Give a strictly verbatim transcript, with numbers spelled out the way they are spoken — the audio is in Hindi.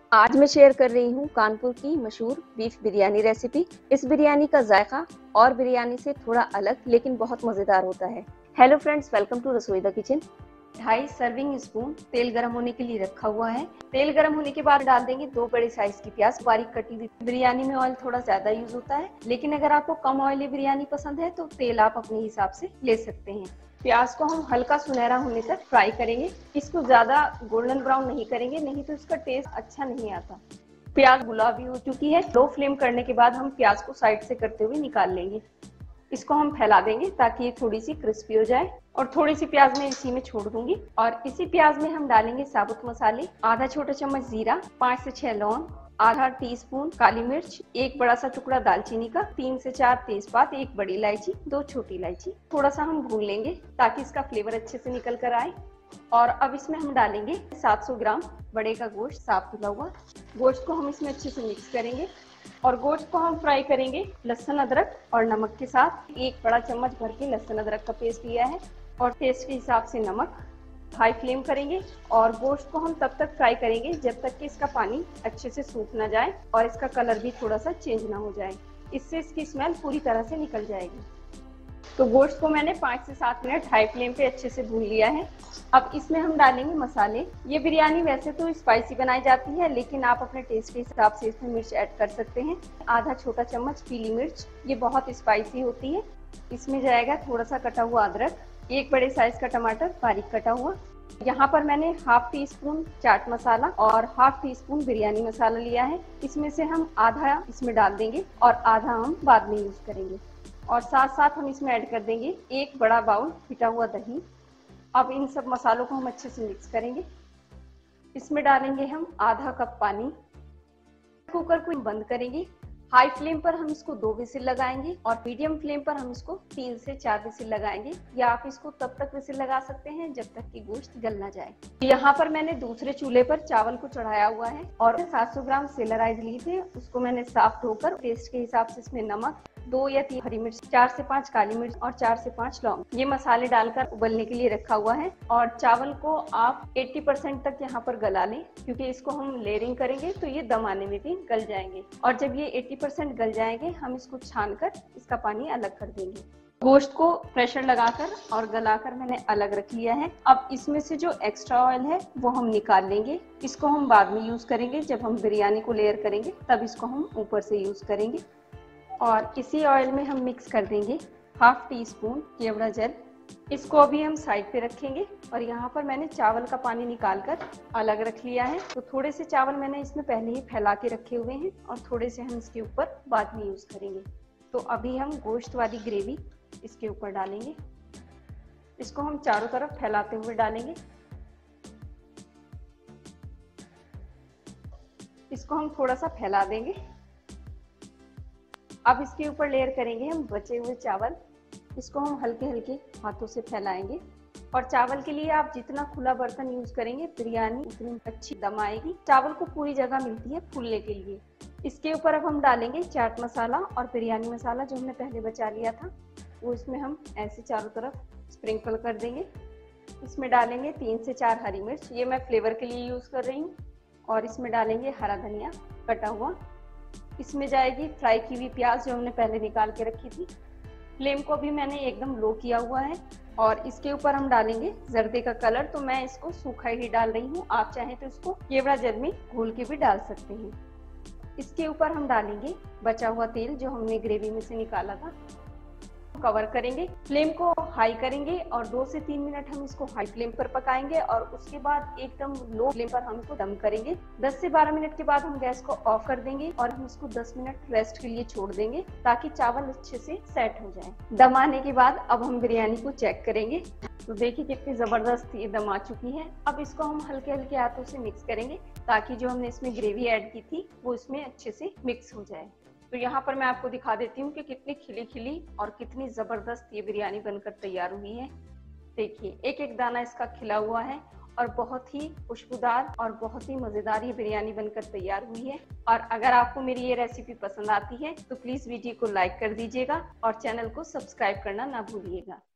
आज मैं शेयर कर रही हूँ कानपुर की मशहूर बीफ बिरयानी रेसिपी। इस बिरयानी का जायका और बिरयानी से थोड़ा अलग लेकिन बहुत मजेदार होता है। Hello friends, welcome to Rasoi the kitchen. ढाई सर्विंग स्पून तेल गरम होने के लिए रखा हुआ है। तेल गरम होने के बाद डाल देंगे दो बड़े साइज की प्याज बारीक कटी हुई। बिरयानी में ऑयल थोड़ा ज्यादा यूज होता है, लेकिन अगर आपको कम ऑयली बिरयानी पसंद है तो तेल आप अपने हिसाब से ले सकते हैं। प्याज को हम हल्का सुनहरा होने तक फ्राई करेंगे। इसको ज्यादा गोल्डन ब्राउन नहीं करेंगे, नहीं तो इसका टेस्ट अच्छा नहीं आता। प्याज गुलाबी हो चुकी है। लो फ्लेम करने के बाद हम प्याज को साइड से करते हुए निकाल लेंगे। इसको हम फैला देंगे ताकि ये थोड़ी सी क्रिस्पी हो जाए, और थोड़ी सी प्याज मैं इसी में छोड़ दूंगी। और इसी प्याज में हम डालेंगे साबुत मसाले, आधा छोटा चम्मच जीरा, पाँच से छह लौंग, आधा टीस्पून काली मिर्च, एक बड़ा सा टुकड़ा दालचीनी का, तीन से चार तेजपात, एक बड़ी इलायची, दो छोटी इलायची। थोड़ा सा हम भून लेंगे ताकि इसका फ्लेवर अच्छे से निकल कर आए। और अब इसमें हम डालेंगे सात सौ ग्राम बड़े का गोश्त, साफ धुला हुआ। गोश्त को हम इसमें अच्छे से मिक्स करेंगे और गोश्त को हम फ्राई करेंगे लहसुन अदरक और नमक के साथ। एक बड़ा चम्मच भर के लहसुन अदरक का पेस्ट लिया है और टेस्ट के हिसाब से नमक। हाई फ्लेम करेंगे और गोश्त को हम तब तक फ्राई करेंगे जब तक कि इसका पानी अच्छे से सूख ना जाए और इसका कलर भी थोड़ा सा चेंज ना हो जाए। इससे इसकी स्मेल पूरी तरह से निकल जाएगी। तो गोश्त को मैंने पाँच से सात मिनट हाई फ्लेम पे अच्छे से भून लिया है। अब इसमें हम डालेंगे मसाले। ये बिरयानी वैसे तो स्पाइसी बनाई जाती है, लेकिन आप अपने टेस्ट के हिसाब से इसमें मिर्च ऐड कर सकते हैं। आधा छोटा चम्मच पीली मिर्च, ये बहुत स्पाइसी होती है। इसमें जाएगा थोड़ा सा कटा हुआ अदरक, एक बड़े साइज का टमाटर बारीक कटा हुआ। यहाँ पर मैंने half teaspoon chaat masala और half teaspoon biryani masala लिया है। इसमें से हम आधा इसमें डाल देंगे और आधा हम बाद में यूज करेंगे। और साथ साथ हम इसमें ऐड कर देंगे एक बड़ा बाउल पिटा हुआ दही। अब इन सब मसालों को हम अच्छे से मिक्स करेंगे। इसमें डालेंगे हम आधा कप पानी। कुकर को बंद करेंगे। हाई फ्लेम पर हम इसको दो विसिल लगाएंगे और मीडियम फ्लेम पर हम इसको तीन से चार विसिल लगाएंगे, या आप इसको तब तक विसिल लगा सकते हैं जब तक कि गोश्त गल ना जाए। यहाँ पर मैंने दूसरे चूल्हे पर चावल को चढ़ाया हुआ है और सात सौ ग्राम सेलर राइस लिए थे, उसको मैंने साफ धोकर टेस्ट के हिसाब से इसमें नमक, दो या तीन हरी मिर्च, चार से पांच काली मिर्च और चार से पांच लौंग, ये मसाले डालकर उबलने के लिए रखा हुआ है। और चावल को आप अस्सी परसेंट तक यहाँ पर गला लें, क्योंकि इसको हम लेयरिंग करेंगे तो ये दम आने में भी गल जाएंगे। और जब ये अस्सी परसेंट गल जाएंगे हम इसको छानकर इसका पानी अलग कर देंगे। गोश्त को प्रेशर लगाकर और गलाकर मैंने अलग रख लिया है। अब इसमें से जो एक्स्ट्रा ऑयल है वो हम निकाल लेंगे। इसको हम बाद में यूज करेंगे, जब हम बिरयानी को लेयर करेंगे तब इसको हम ऊपर से यूज करेंगे। और इसी ऑयल में हम मिक्स कर देंगे हाफ टी स्पून केवड़ा जल। इसको अभी हम साइड पे रखेंगे। और यहाँ पर मैंने चावल का पानी निकालकर अलग रख लिया है। तो थोड़े से चावल मैंने इसमें पहले ही फैला के रखे हुए हैं और थोड़े से हम इसके ऊपर बाद में यूज करेंगे। तो अभी हम गोश्त वाली ग्रेवी इसके ऊपर डालेंगे। इसको हम चारों तरफ फैलाते हुए डालेंगे। इसको हम थोड़ा सा फैला देंगे। अब इसके ऊपर लेयर करेंगे हम बचे हुए चावल। इसको हम हल्के हल्के हाथों से फैलाएंगे। और चावल के लिए आप जितना खुला बर्तन यूज करेंगे बिरयानी उतनी अच्छी दम आएगी। चावल को पूरी जगह मिलती है फूलने के लिए। इसके ऊपर अब हम डालेंगे चाट मसाला और बिरयानी मसाला जो हमने पहले बचा लिया था, वो इसमें हम ऐसे चारों तरफ स्प्रिंकल कर देंगे। इसमें डालेंगे तीन से चार हरी मिर्च, ये मैं फ्लेवर के लिए यूज कर रही हूँ। और इसमें डालेंगे हरा धनिया कटा हुआ। इसमें जाएगी फ्राई की हुई प्याज जो हमने पहले निकाल के रखी थी। फ्लेम को भी मैंने एकदम लो किया हुआ है। और इसके ऊपर हम डालेंगे जर्दे का कलर, तो मैं इसको सूखा ही डाल रही हूँ। आप चाहें तो इसको केवड़ा जल में घोल के भी डाल सकते हैं। इसके ऊपर हम डालेंगे बचा हुआ तेल जो हमने ग्रेवी में से निकाला था। कवर करेंगे, फ्लेम को हाई करेंगे और दो से तीन मिनट हम इसको हाई फ्लेम पर पकाएंगे। और उसके बाद एकदम लो फ्लेम पर हम इसको दम करेंगे। दस से बारह मिनट के बाद हम गैस को ऑफ कर देंगे और हम इसको दस मिनट रेस्ट के लिए छोड़ देंगे ताकि चावल अच्छे से सेट हो जाए। दम आने के बाद अब हम बिरयानी को चेक करेंगे। तो देखिए कितनी जबरदस्त ये दम आ चुकी है। अब इसको हम हल्के हल्के हाथों से मिक्स करेंगे ताकि जो हमने इसमें ग्रेवी ऐड की थी वो इसमें अच्छे से मिक्स हो जाए। तो यहाँ पर मैं आपको दिखा देती हूँ कि कितनी खिली खिली और कितनी जबरदस्त ये बिरयानी बनकर तैयार हुई है। देखिए एक एक दाना इसका खिला हुआ है और बहुत ही खुशबूदार और बहुत ही मजेदार ये बिरयानी बनकर तैयार हुई है। और अगर आपको मेरी ये रेसिपी पसंद आती है तो प्लीज वीडियो को लाइक कर दीजिएगा और चैनल को सब्सक्राइब करना ना भूलिएगा।